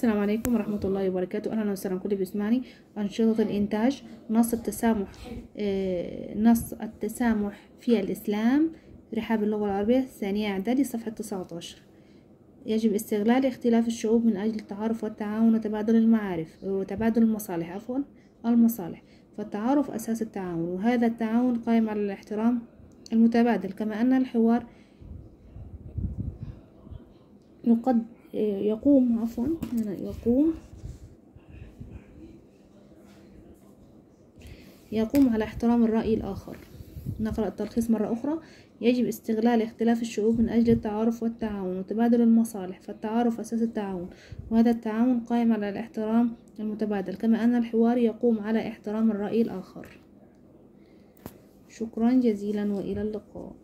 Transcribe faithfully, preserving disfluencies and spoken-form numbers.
السلام عليكم ورحمة الله وبركاته. أهلا وسهلا كل بيسمعني. أنشطة الإنتاج، نص التسامح آه، نص التسامح في الإسلام، رحاب اللغة العربية، ثانية إعدادي، صفحة تسعة عشر. يجب استغلال اختلاف الشعوب من أجل التعارف والتعاون وتبادل المعارف وتبادل المصالح عفوا المصالح فالتعارف أساس التعاون، وهذا التعاون قائم على الاحترام المتبادل، كما أن الحوار يقد يقوم عفوا يقوم يقوم على احترام الرأي الآخر. نقرأ التلخيص مرة أخرى. يجب استغلال اختلاف الشعوب من أجل التعارف والتعاون وتبادل المصالح، فالتعارف أساس التعاون، وهذا التعاون قائم على الاحترام المتبادل، كما أن الحوار يقوم على احترام الرأي الآخر. شكرا جزيلا وإلى اللقاء.